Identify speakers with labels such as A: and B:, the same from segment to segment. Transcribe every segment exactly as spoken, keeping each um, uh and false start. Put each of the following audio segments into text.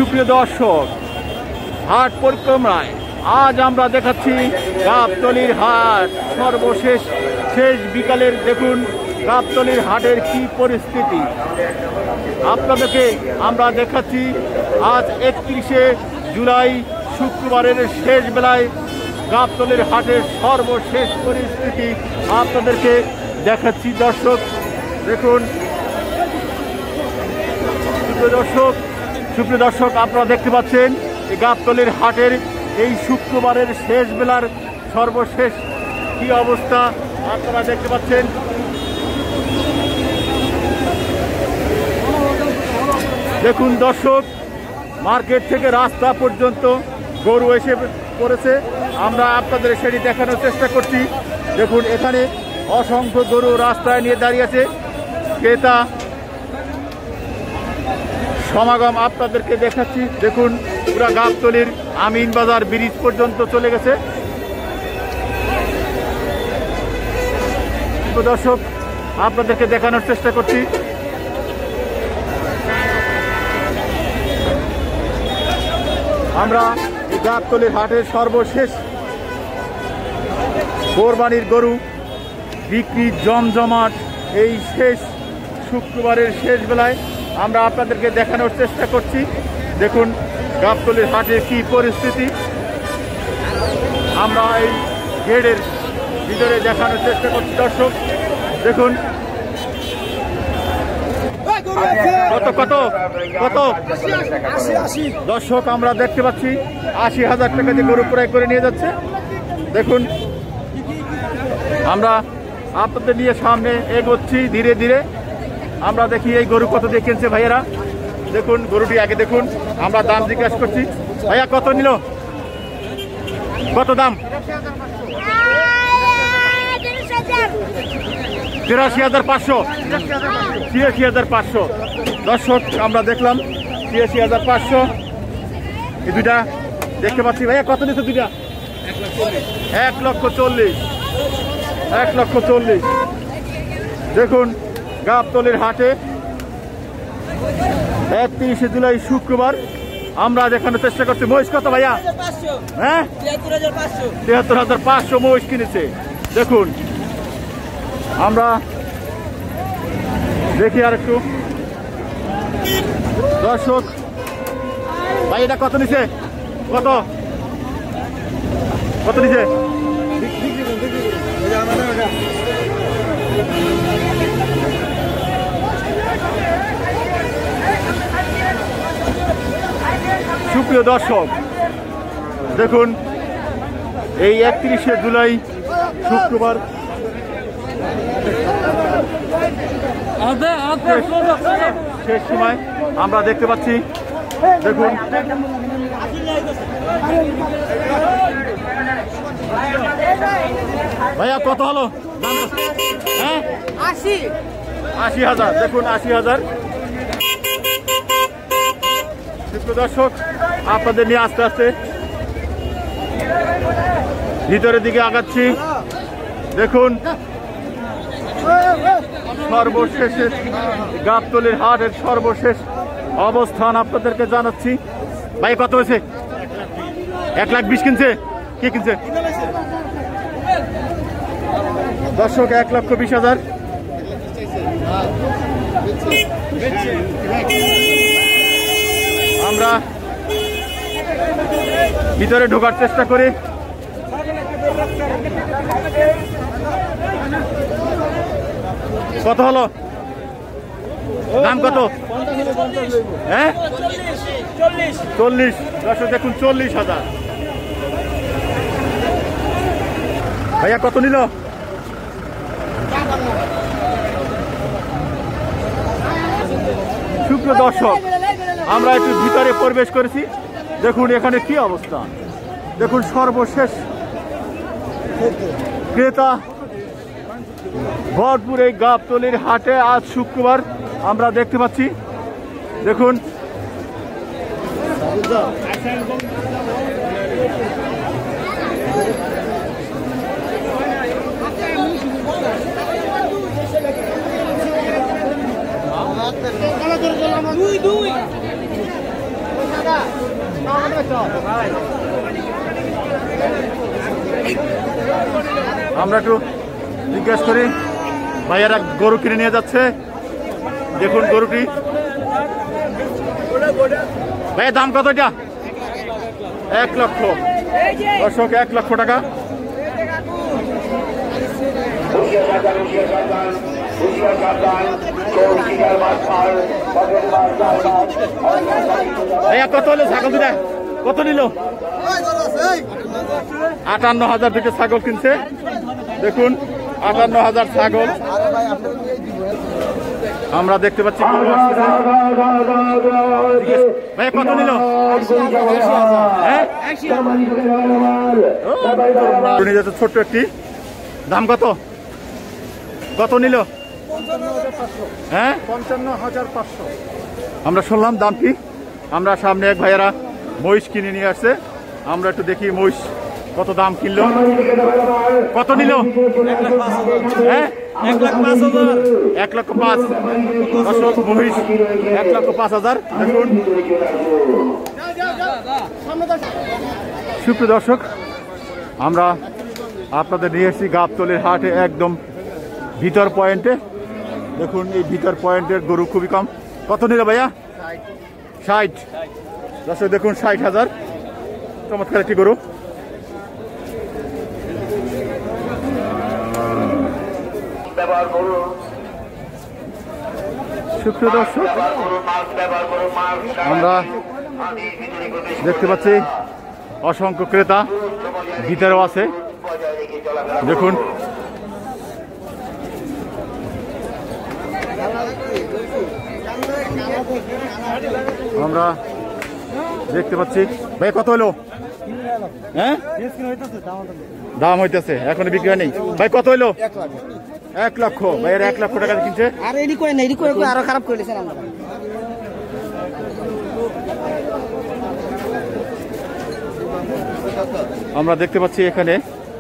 A: সুপ্রিয় দর্শক, হাট পরিক্রমায় আজ আমরা দেখাচ্ছি গাবতলীর হাট সর্বশেষ শেষ বিকালের। দেখুন গাবতলীর হাটের কি পরিস্থিতি আপনাদেরকে আমরা দেখাচ্ছি। আজ একত্রিশে জুলাই শুক্রবারের শেষ বেলায় গাবতলীর হাটের সর্বশেষ পরিস্থিতি আপনাদেরকে দেখাচ্ছি। দর্শক দেখুন, সুপ্রিয় দর্শক সুপ্রিয় দর্শক আপনারা দেখতে পাচ্ছেন এই গাবতলীর হাটের এই শুক্রবারের শেষ বেলার সর্বশেষ কি অবস্থা আপনারা দেখতে পাচ্ছেন। দেখুন দর্শক, মার্কেট থেকে রাস্তা পর্যন্ত গরু এসে পড়েছে। আমরা আপনাদের সেটি দেখানোর চেষ্টা করছি। দেখুন এখানে অসংখ্য গরু রাস্তায় নিয়ে দাঁড়িয়ে আছে। ক্রেতা সমাগম আপনাদেরকে দেখাচ্ছি। দেখুন পুরা গাবতলীর আমিন বাজার ব্রিজ পর্যন্ত চলে গেছে। দর্শক আপনাদেরকে দেখানোর চেষ্টা করছি। আমরা গাবতলীর হাটের সর্বশেষ কোরবানির গরু বিক্রি জমজমাট এই শেষ শুক্রবারের শেষ বেলায় আমরা আপনাদেরকে দেখানোর চেষ্টা করছি। দেখুন গাবতলীর হাটের কি পরিস্থিতি আমরা এই গেটের ভিতরে দেখানোর চেষ্টা করছি। দর্শক দেখুন কত কত কত দর্শক আমরা দেখতে পাচ্ছি আশি হাজার টাকা দিয়ে গরু ক্রয় করে নিয়ে যাচ্ছে। দেখুন আমরা আপনাদের নিয়ে সামনে এগোচ্ছি ধীরে ধীরে। আমরা দেখি এই গরু কত দিয়ে কিনছে ভাইয়েরা। দেখুন গরুটি আগে দেখুন, আমরা দাম জিজ্ঞাসা করছি। ভাইয়া কত নিল, কত দাম? তিরাশি হাজার পাঁচশো ছিয়াশি হাজার পাঁচশো দর্শক আমরা দেখলাম ছিয়াশি হাজার পাঁচশো এই দুইটা দেখতে পাচ্ছি। ভাইয়া কত নিচ্ছে দুইটা? এক লক্ষ চল্লিশ এক লক্ষ চল্লিশ দেখুন গাবতলীর হাটে একত্রিশে জুলাই শুক্রবার আমরা দেখানোর চেষ্টা করছি। মহিষ কত ভাইয়া? হ্যাঁ তিয়াত্তর হাজার পাঁচশো মহিষ কিনেছে। দেখুন আমরা দেখি আর একটু দর্শক ভাই এটা কত নিছে, কত কত নিছে? সুপ্রিয় দর্শক দেখুন এই একত্রিশে জুলাই শুক্রবার শেষ সময় আমরা দেখতে পাচ্ছি। দেখুন ভাইয়া কত হলো? হ্যাঁ আশি আশি হাজার দেখুন আশি হাজার দর্শক আপনাদের নিয়ে আস্তে আস্তে ভিতরের দিকে আগাচ্ছি। দেখুন সর্বশেষে গাবতলীর হাটের সর্বশেষ অবস্থান আপনাদেরকে জানাচ্ছি। ভাই কত হয়েছে? এক লাখ বিশ কিনছে। কে কিনছে? দর্শক এক লক্ষ বিশ হাজার আমরা ভিতরে ঢোকার চেষ্টা করি। কত হলো? দাম কত? হ্যাঁ চল্লিশ দর্শক দেখুন চল্লিশ হাজার। ভাইয়া কত নিল? সুপ্রিয় দর্শক আমরা একটু ভিতরে প্রবেশ করেছি। দেখুন এখানে কি অবস্থা। দেখুন সর্বশেষ ক্রেতা ভরপুর এই গাবতলীর হাটে আজ শুক্রবার আমরা দেখতে পাচ্ছি। দেখুন
B: দুই দুই
A: আমরা একটু জিজ্ঞেস করি, ভাইয়ারা গরু কিনে নিয়ে যাচ্ছে। দেখুন গরুটি, ভাইয়া দাম কত এটা? এক লক্ষ দর্শক, এক লক্ষ টাকা। ভাইয়া কত হলো ছাগল দুটা? কত নিল? আটান্ন হাজার দুটো ছাগল কিনছে। দেখুন আটান্ন হাজার ছাগল আমরা দেখতে পাচ্ছি। ভাই কত নিল? ছোট্ট একটি দাম কত কত নিল? হ্যাঁ পঞ্চান্ন হাজার পাঁচশো। আমরা শুনলাম দাম কি। আমরা সামনে এক ভাইয়ারা মহিষ কিনে নিয়ে আসছে, আমরা একটু দেখি মহিষ কত দাম কিনলো, কত নিল? হ্যাঁ এক লক্ষ পাঁচ। দর্শক মহিষ এক লক্ষ পাঁচ হাজার। দেখুন সুপ্রিয় দর্শক, আমরা আপনাদের নিয়ে এসেছি গাবতলীর হাটে, একদম ভিতর পয়েন্টে। দেখুন এই ভিতর পয়েন্টের গরু খুবই কম। কত নিল ভাইয়া? ষাট। দর্শক দেখুন ষাট হাজার। চমৎকার একটি গরু। সুপ্রিয় দর্শক, আমরা দেখতে পাচ্ছি অসংখ্য ক্রেতা ভিতরেও আছে। দেখুন আমরা দেখতে পাচ্ছি। ভাই কত হলো? হ্যাঁ দাম হইতেছে, এখনো বিক্রি হয় নেই। ভাই কত হইলো? এক লক্ষ। ভাইয়ের এক লক্ষ টাকা কিনছে।
B: আরো খারাপ করে
A: আমরা দেখতে পাচ্ছি এখানে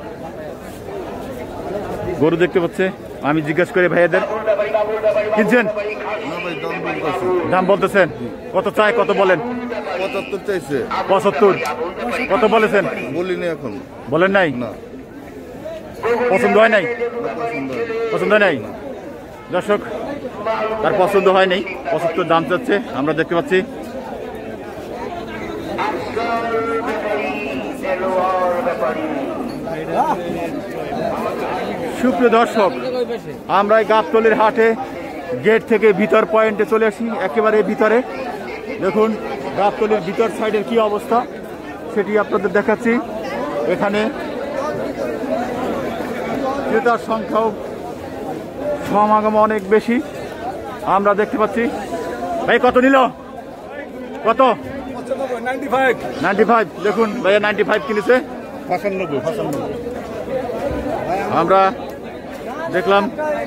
A: গরু দেখতে পাচ্ছে। আমি জিজ্ঞাসা করি ভাইয়াদের, কিনছেন? দাম বলতেছেন কত চাই? কত বলেন?
C: পঁচাত্তর চাইছে।
A: পঁচাত্তর। কত বলেছেন?
C: বলিনি এখন।
A: বলেন নাই?
C: না।
A: পছন্দ হয় নাই? পছন্দ হয় নাই। দর্শক তার পছন্দ হয় নাই, পঁচাত্তর দাম চাচ্ছে। আমরা দেখতে পাচ্ছি সুপ্রিয় দর্শক, আমরা এই গাবতলীর হাটে গেট থেকে ভিতর পয়েন্টে চলে আসি, একেবারে ভিতরে। দেখুন গাবতলীর ভিতর সাইডের কি অবস্থা সেটি আপনাদের দেখাচ্ছি। এখানে ক্রেতার সংখ্যাও সমাগম অনেক বেশি আমরা দেখতে পাচ্ছি। ভাই কত নিল? কত? Ninety five. দেখুন ভাইয়া নাইনটি ফাইভ কিনেছে। আমরা দেখলাম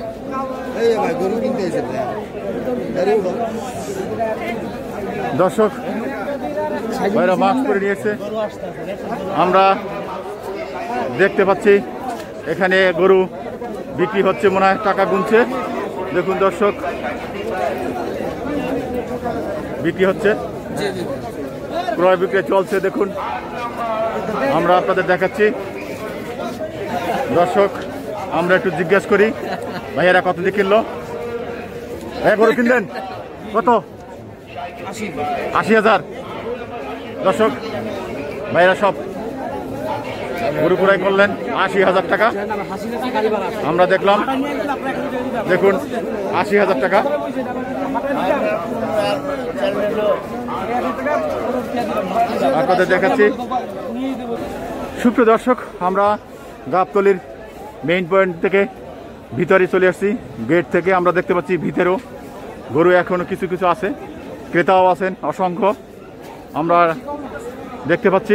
A: দর্শক ভাইরা মাস্ক করে নিয়েছে। আমরা দেখতে পাচ্ছি এখানে গরু বিক্রি হচ্ছে, মনে হয় টাকা গুনছে। দেখুন দর্শক বিক্রি হচ্ছে, ক্রয় বিক্রয় চলছে। দেখুন আমরা আপনাদের দেখাচ্ছি। দর্শক আমরা একটু জিজ্ঞাসা করি ভাইয়ারা কত দিয়ে কিনলো? ভাইয়া গরু কিনলেন কত? আশি হাজার। দর্শক ভাইয়ারা সব গরু ক্রয় করলেন আশি হাজার টাকা। আমরা দেখলাম, দেখুন আশি হাজার টাকা। আপনাদের দেখাচ্ছি। সুপ্রিয় দর্শক, আমরা গাবতলীর মেইন পয়েন্ট থেকে ভিতরে চলে আসছি। গেট থেকে আমরা দেখতে পাচ্ছি ভিতরেও গরু এখনো কিছু কিছু আছে, ক্রেতাও আছেন অসংখ্য আমরা দেখতে পাচ্ছি।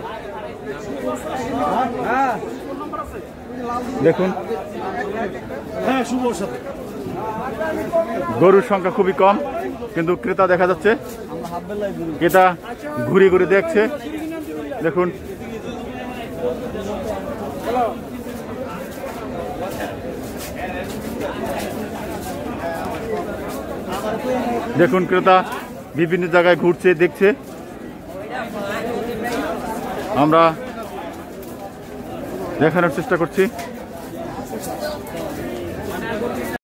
A: দেখুন গরুর সংখ্যা খুবই কম, কিন্তু ক্রেতা দেখা যাচ্ছে। ক্রেতা ঘুরে ঘুরে দেখছে। দেখুন দেখুন ক্রেতা বিভিন্ন জায়গায় ঘুরছে, দেখছে। আমরা দেখানোর চেষ্টা করছি।